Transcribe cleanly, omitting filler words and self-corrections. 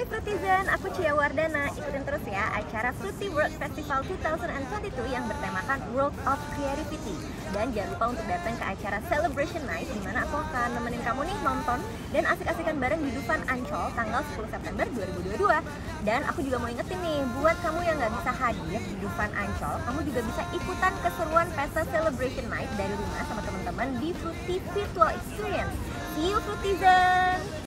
Hai Frutizen, aku Cia Wardana. Ikutin terus ya acara Fruity World Festival 2022 yang bertemakan World of Creativity. Dan jangan lupa untuk datang ke acara Celebration Night, di mana aku akan nemenin kamu nih nonton dan asik-asikan bareng di Dufan Ancol tanggal 10 September 2022. Dan aku juga mau ingetin nih, buat kamu yang nggak bisa hadir di Dufan Ancol, kamu juga bisa ikutan keseruan pesta Celebration Night dari rumah sama teman-teman di Fruity Virtual Experience. See you Frutizen!